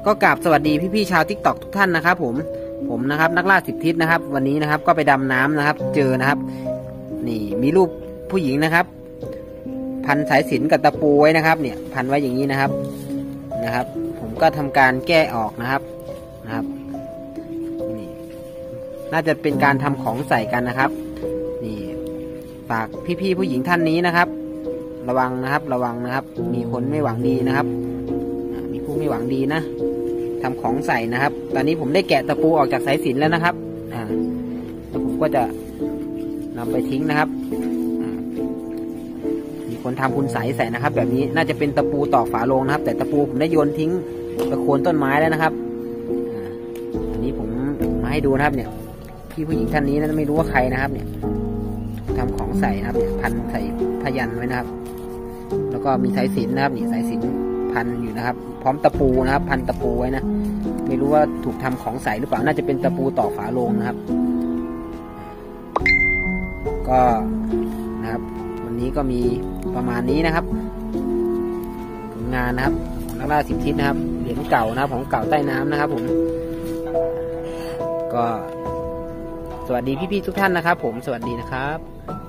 ก็กราบสวัสดีพี่ๆชาวทิกตอกทุกท่านนะครับผมนะครับนักล่า10 ทิศนะครับวันนี้นะครับก็ไปดำน้ำนะครับเจอนะครับนี่มีรูปผู้หญิงนะครับพันสายสิญจน์กับตะปูไว้นะครับเนี่ยพันไว้อย่างนี้นะครับผมก็ทำการแก้ออกนะครับนี่น่าจะเป็นการทำของใส่กันนะครับนี่ฝากพี่ๆผู้หญิงท่านนี้นะครับระวังนะครับมีคนไม่หวังดีนะครับมีผู้ไม่หวังดีนะทำของใส่นะครับตอนนี้ผมได้แกะตะปูออกจากสายสิญจน์แล้วนะครับแล้วผมก็จะนำไปทิ้งนะครับมีคนทำคุณใสใส่นะครับแบบนี้น่าจะเป็นตะปูตอกฝาโลงนะครับแต่ตะปูผมได้โยนทิ้งตะโคนต้นไม้แล้วนะครับอันนี้ผมมาให้ดูนะครับเนี่ยพี่ผู้หญิงท่านนี้นะไม่รู้ว่าใครนะครับเนี่ยทำของใส่นะครับพันใส่พยัญชนะไว้นะครับแล้วก็มีสายสิญจน์นะครับนี่สายสิญจน์พันอยู่นะครับพร้อมตะปูนะครับพันตะปูไว้นะไม่รู้ว่าถูกทำของใส่หรือเปล่าน่าจะเป็นตะปูตอกฝาโลงนะครับก็นะครับวันนี้ก็มีประมาณนี้นะครับผลงานนะครับของนักล่า10 ทิศนะครับเหรียญเก่านะครับของเก่าใต้น้ำนะครับผมก็สวัสดีพี่ๆทุกท่านนะครับผมสวัสดีนะครับ